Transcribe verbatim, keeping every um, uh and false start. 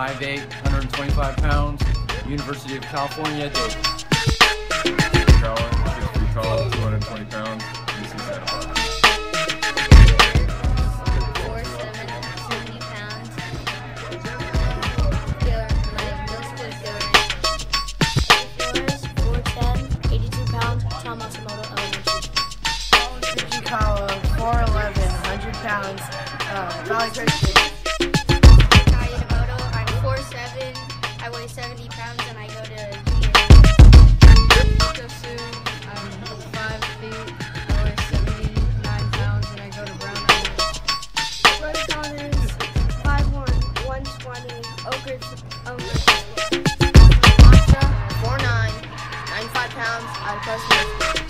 five eight, one hundred twenty-five pounds, University of California, Davis. Colin, six feet tall, two hundred twenty pounds, U C Santa Barbara. four seven, seventy pounds. Gil- my middle school is Gilroy. four ten, eighty-two pounds, Tom Matsumoto Elementary. Fujikawa, four eleven, one hundred pounds, uh, Valley Christian. Kai Yamamoto, I'm four seven, I weigh seventy pounds, and I go to junior. Kosu, I'm five feet, I weigh seventy-nine pounds, and I go to Brown Island. Rose Connors, five one, one twenty, Oak Ridge, Oak Ridge. Mantra, four nine, ninety-five pounds, out of Costa Rica.